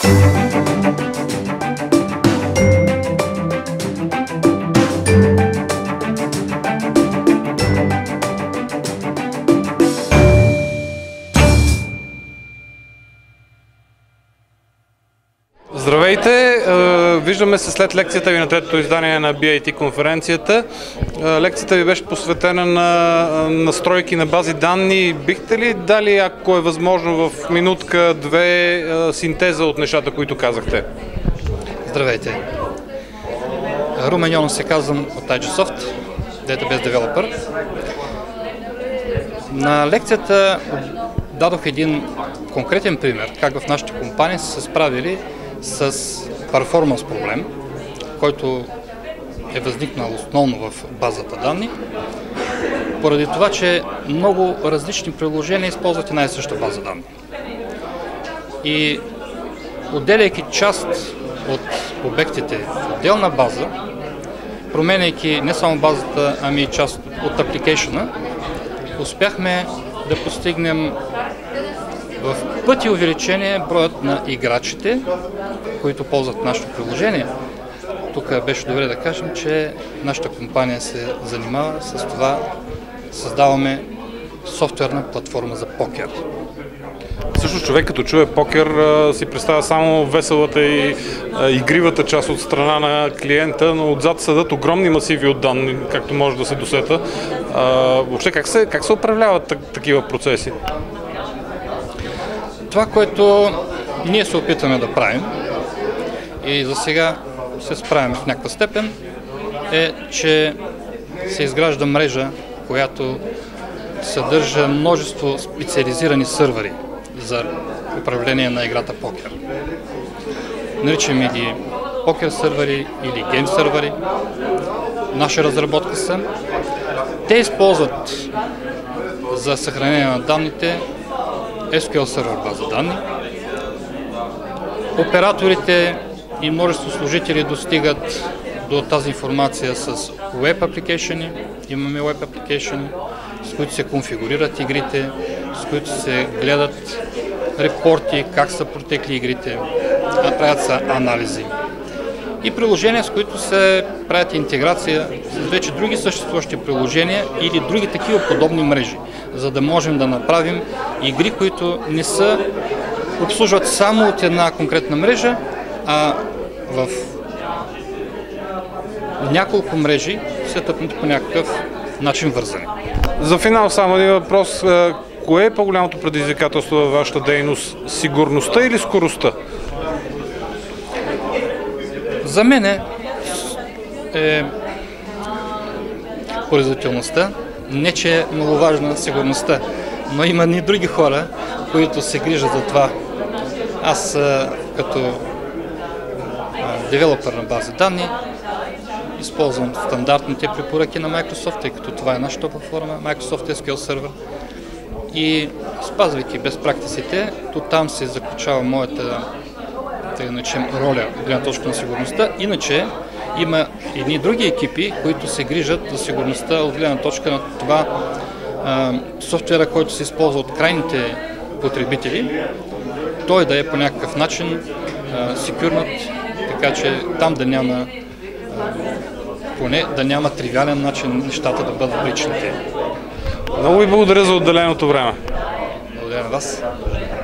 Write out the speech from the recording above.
Здравейте! Виждаме се след лекцията ви на третото издание на BIT конференцията. Лекцията ви беше посветена на настройки на бази данни. Бихте ли дали, ако е възможно, в минутка-две синтеза от нещата, които казахте? Здравейте! Румен Йонов се казвам от IGSoft, Database Developer. На лекцията дадох един конкретен пример, как в нашата компания са се справили с перформанс проблем, който е възникнал основно в базата данни, поради това, че много различни приложения използват една и съща база данни. И отделяйки част от обектите в отделна база, променяйки не само базата, ами и част от апликейшъна, успяхме да постигнем в пъти увеличение броят на играчите, които ползват нашето приложение. Тук беше добре да кажем, че нашата компания се занимава с това, създаваме софтуерна платформа за покер. Също човек като чуе покер си представя само веселата и игривата част от страна на клиента, но отзад седат огромни масиви от данни, както може да се досета. Въобще как се управляват такива процеси? Това, което ние се опитваме да правим и за сега се справим в някаква степен, е, че се изгражда мрежа, която съдържа множество специализирани сървъри за управление на играта покер. Наричаме ги покер сървъри или гейм сървъри. Наша разработка са. Те използват за съхранение на данните SQL сервер база данни. Операторите и множество служители достигат до тази информация с Web Application. Имаме Web Application, с които се конфигурират игрите, с които се гледат репорти, как са протекли игрите, правят се анализи. И приложения, с които се правят интеграция с вече други съществуващи приложения или други такива подобни мрежи, за да можем да направим игри, които не се обслужват само от една конкретна мрежа, а в няколко мрежи се тъпнат по някакъв начин вързани. За финал само един въпрос. Кое е по-голямото предизвикателство във вашата дейност? Сигурността или скоростта? За мен е производителността. Не, че е маловажна сигурността, но има и други хора, които се грижат за това. Аз като девелопър на бази данни използвам стандартните препоръки на Microsoft, тъй като това е нашата платформа, Microsoft SQL Server. И спазвайки бест практиците, там се заключава моята роля от гледна точка на сигурността. Иначе има едни други екипи, които се грижат за сигурността от гледна точка на това софтуера, който се използва от крайните потребители, той да е по някакъв начин секюрнат, така че там да няма поне да няма тривиален начин нещата да бъдат бричнати. Много ви благодаря за отделеното време. Благодаря на вас.